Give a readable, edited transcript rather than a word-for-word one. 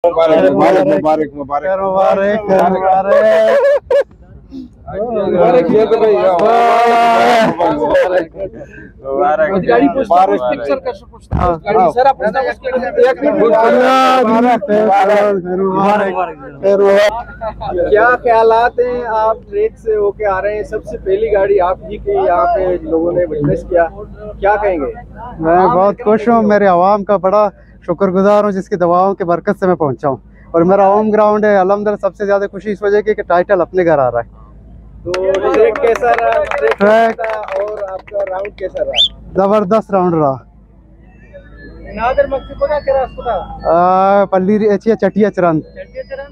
मुबारक मुबारक मुबारक क्या ख्यालात हैं? आप ट्रेक से होके आ रहे हैं, सबसे पहली गाड़ी आप ही की यहाँ पे लोगों ने विटनेस किया, क्या कहेंगे? मैं बहुत खुश हूँ, मेरे आवाम का बड़ा शुक्रगुजार हूँ जिसकी दवाओं की बरकत से मैं पहुँचा हूँ। और मेरा होम ग्राउंड है अल्हम्दुलिल्लाह। सबसे ज़्यादा खुशी इस वजह की कि टाइटल अपने घर आ रहा है। तो ट्रेक कैसा रहा? ट्रेक और आपका राउंड कैसा रहा? ज़बरदस्त राउंड रहा। नादर मक्सी को क्या रास्ता था? पल्ली चटिया चरंद।